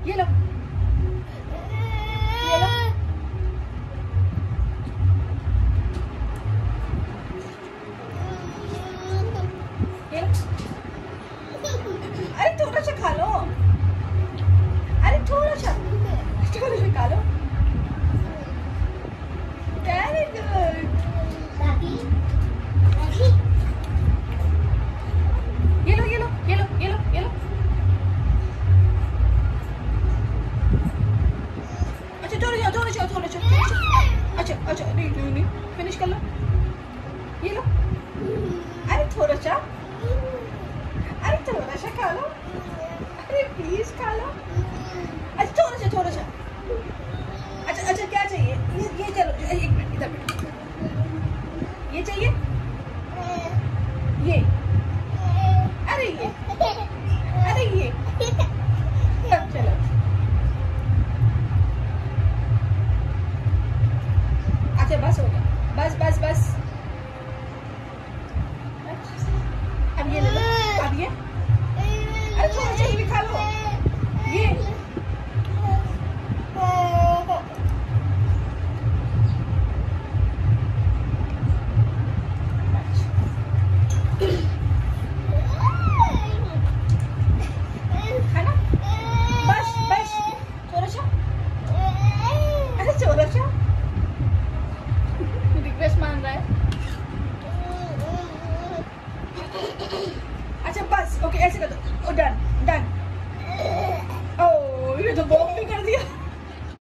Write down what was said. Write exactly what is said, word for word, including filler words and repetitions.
ये लो, ये लो। ये लो। अरे थोड़ा सा खा लो, अरे थोड़ा सा थोड़ा सा खा लो। Very good. ये लो, ये लो, ये लो, ये लो, ये लो। अच्छा थोड़ा सा, थोड़ा सा, थोड़ा सा, थोड़ा सा। अच्छा अच्छा, नहीं नहीं नहीं, फिनिश कर लो। ये लो। अरे थोड़ा सा, अरे थोड़ा सा खा लो, अरे प्लीज खा लो। अच्छा थोड़ा सा, थोड़ा सा। अच्छा अच्छा, क्या चाहिए? ये ये चलो, एक मिनट इधर बैठो। ये चाहिए? ये, अरे ये, अरे ये। अब चलो, अच्छा बस हो गया, बस बस बस। अब ये ले लो, अब ये, अरे थोड़ा सा ये भी खा लो। ये